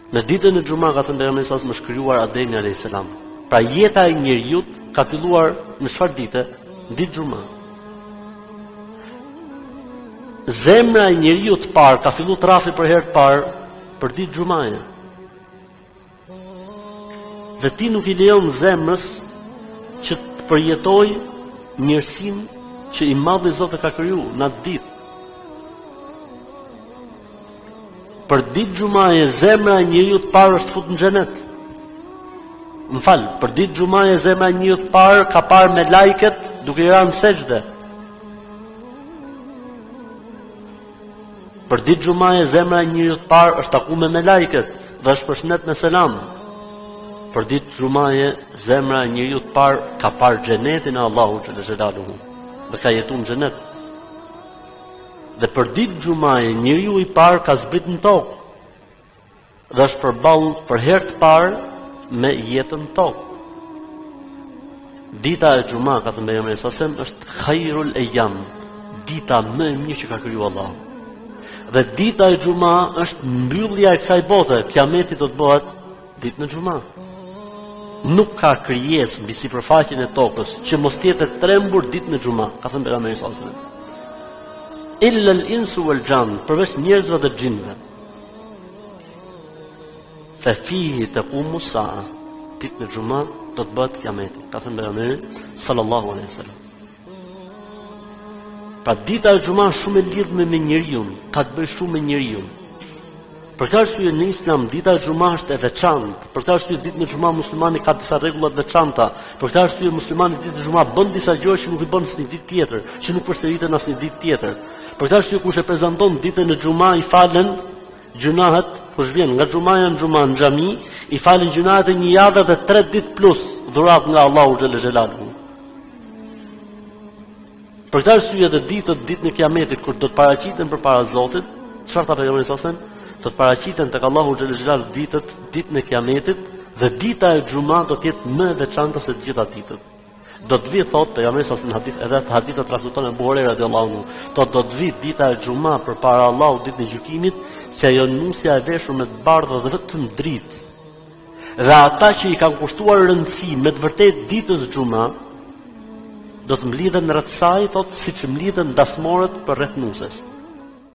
Në ditën e Xhumas ka thënë pejgamberi sa më shkruar Ademi alayhis salam. Pra jeta e njeriu ka filluar në çfarë dite? Ditë Xhumas. Zemra e njeriu të parë ka filluar të rrafi për herë të parë për ditë Xhumaje. Dhe ti nuk I lejon zemrës që të përjetojë mirësinë që I Madhi Zoti ka krijuar në atë ditë. Për ditë Xhumaje zemra e njeriu të parë është futur në xhenet. Për ditë Xhumaje zemra e njeriu të parë ka parë me lajket duke I rënë sejdë. Për ditë Xhumaje zemra e njeriu të parë është takuar me lajket dhe është përshëndet me selam. Për ditë Xhumaje zemra e njeriu të parë ka parë xhenetin e Allahut xhelaluhu dhe ka jetuar në xhenet. Dhe për ditë Xhumaje njeriu I parë ka zbrit në tokë dhe është përballur për herë të parë me jetën në tokë. Dita e Xhumas, ka thënë pejgamberi sallallahu alajhi wasallam, është khairul ayyam, dita më e mirë që ka krijuar Allahu. Dhe dita e Xhumas është mbyllja e kësaj bote, kiameti do të bëhet ditën e Xhumas. Nuk ka krijesë mbi sipërfaqen e tokës që mos të jetë trembur ditën e Xhumas, ka thënë pejgamberi sallallahu alajhi wasallam. Illa al-insu wal-jan, përveç njerëzve dhe xhinëve. Fa fihi taqumu as-sa'a, ditën e Xhumas do të bëhet kiameti, ka thënë pejgamberi sallallahu alaihi wasallam. Pra dita e Xhumas shumë e lidhur me njeriu, ka të bëjë shumë me njeriu. Për këtë arsye në Islam dita e Xhumas është e veçantë. Për këtë arsye ditën e Xhumas muslimani ka disa rregulla të veçanta. Për këtë arsye muslimani ditën e Xhumas bën disa gjëra që nuk I bën asnjë ditë tjetër, që nuk përsëriten asnjë ditë tjetër. Për këtë arsye kush e prezanton ditën e Xhumas I falen gjunahet, kush vjen nga Xhumaja në Xhumas në xhami, I falen gjunahet e një javë dhe 3 ditë plus dhuratë nga Allahu xhelaluhu. Për këtë arsye edhe ditën e Kiametit kur do të paraqiten përpara Zotit, çfarë tha pejgamberi sallallahu alajhi wasallam? Do të paraqiten tek Allahu xhelaluhu ditën e Kiametit dhe dita e Xhumas do të jetë më e veçantë se të gjitha ditët. Do të vi thot pejgamberi sallallahu alajhi wasallam hadith edhe të hadithet transmeton e Buhari radhiyallahu anhu, do të vi dita e Xhumas përpara Allahut ditën e gjykimit, se ajo nusja e veshur me të bardhë dhe vetëm dritë. Dhe ata që I kanë kushtuar rëndësi me të vërtetë ditës Xhumas do të mblidhen rreth saj, thot, siç mblidhen dasmorët për rreth nusës.